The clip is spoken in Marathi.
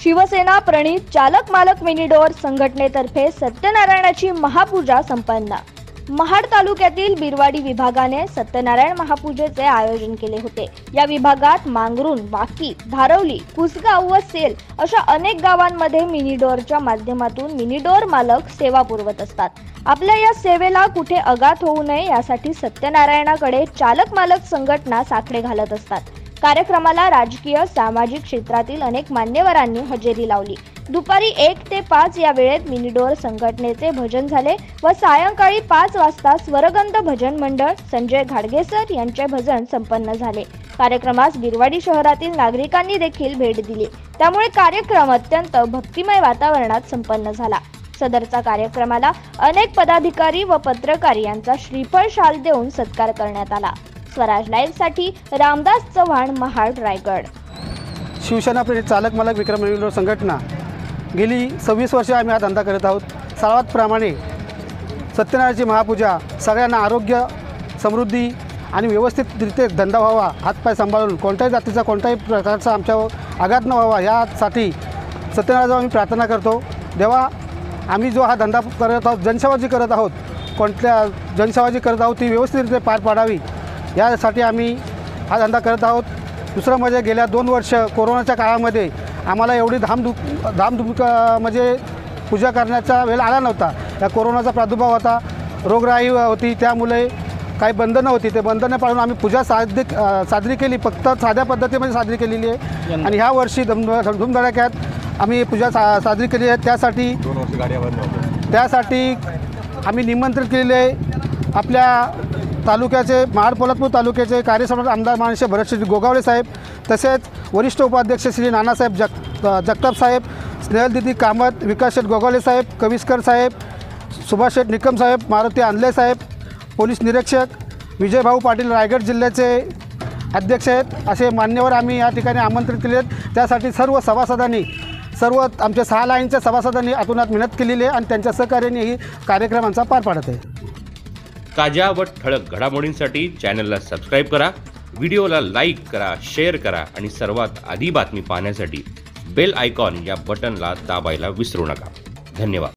शिवसेना प्रणित चालक मालक मिनी डोअर संघटनेतर्फे सत्यनारायणाची महापूजा संपन्न। महाड तालुक्यातील बिरवाडी विभागाने सत्यनारायण महापूजेचे आयोजन केले होते। या विभागात मांगरुण, वाकी, धारवली, कुसगाव व सेल अशा अनेक गावांमध्ये मिनी डोअरच्या माध्यमातून मिनी डोअर मालक सेवा पुरवत असतात। आपल्या या सेवेला कुठे आघात होऊ नये यासाठी सत्यनारायणाकडे चालक मालक संघटना साकडे घालत असतात। कार्यक्रमाला राजकीय, सामाजिक क्षेत्रातील अनेक मान्यवरांनी हजेरी लावली। दुपारी 1 ते 5 या वेळेत मिनी डोअर संघटनेचे भजन झाले व सायंकाळी 5 वाजता स्वरगंध भजन मंडळ संजय घाडगेसर यांचे भजन संपन्न झाले। कार्यक्रमास बिरवाडी शहरातील नागरिकांनी देखील भेट दिली, त्यामुळे कार्यक्रम अत्यंत भक्तिमय वातावरणात संपन्न झाला। सदरचा कार्यक्रमाला अनेक पदाधिकारी व पत्रकार यांचा श्रीफळ शाल देऊन सत्कार करण्यात आला। स्वराज लाईव्ह साठी रामदास चव्हाण, महाड, रायगड। शिवसेना प्रेरित चालक मालक विक्रम मिनी डोअर संघटना गेली 26 वर्षे आम्ही हा धंदा करत आहोत। सर्वातप्रमाणे सत्यनारायणाची महापूजा सगळ्यांना आरोग्य, समृद्धी आणि व्यवस्थितरित्या धंदा व्हावा, हातपाय सांभाळून कोणत्याही जातीचा कोणत्याही प्रकारचा आमच्यावर आघात न व्हावा यासाठी सत्यनारायणाला आम्ही प्रार्थना करतो। देवा, आम्ही जो हा धंदा करत आहोत, जनसेवा जी करत आहोत, कोणत्या जनसेवा जी करत आहोत ती व्यवस्थितरित्या पार पाडावी यासाठी आम्ही हा धंदा करत आहोत। दुसरं म्हणजे गेल्या 2 वर्ष कोरोनाच्या काळामध्ये आम्हाला एवढी धामधूम म्हणजे पूजा करण्याचा वेळ आला नव्हता। या कोरोनाचा प्रादुर्भाव होता, रोगराई होती, त्यामुळे काही बंधनं होती, ते बंधनं पाळून आम्ही पूजा साजरी केली, फक्त साध्या पद्धतीमध्ये साजरी केलेली आहे। आणि ह्या वर्षी धूमधडाक्यात आम्ही पूजा साजरी केली आहे। त्यासाठी 2 वर्ष गाड्या बंद होत्या, त्यासाठी आम्ही निमंत्रित केलेले आहे आपल्या तालुक्याचे, महाड पोलादपूर तालुक्याचे कार्यसम्राट आमदार माननीय भरतश्री गोगावले साहेब, तसेच वरिष्ठ उपाध्यक्ष श्री नानासाहेब जगताप साहेब, स्नेहलदीदी कामत, विकास शेठ गोगावले साहेब, कविस्कर साहेब, सुभाष शेठ निकम साहेब, मारुती आंधळे साहेब, पोलीस निरीक्षक विजयभाऊ पाटील रायगड जिल्ह्याचे अध्यक्ष आहेत, असे मान्यवर आम्ही या ठिकाणी आमंत्रित केले आहेत। त्यासाठी सर्व सभासदांनी, सर्व आमच्या 6 लाईनच्या सभासदांनी अतोनात मेहनत केलेली आहे आणि त्यांच्या सहकार्याने ही कार्यक्रमांचा पार पाडत आहे। ताज्या व ठळक घडामोडींसाठी चॅनलला सबस्क्राईब करा, व्हिडिओला लाईक करा, शेअर करा आणि सर्वात आधी बातमी पाहण्यासाठी बेल आयकॉन या बटनला दाबायला विसरू नका। धन्यवाद।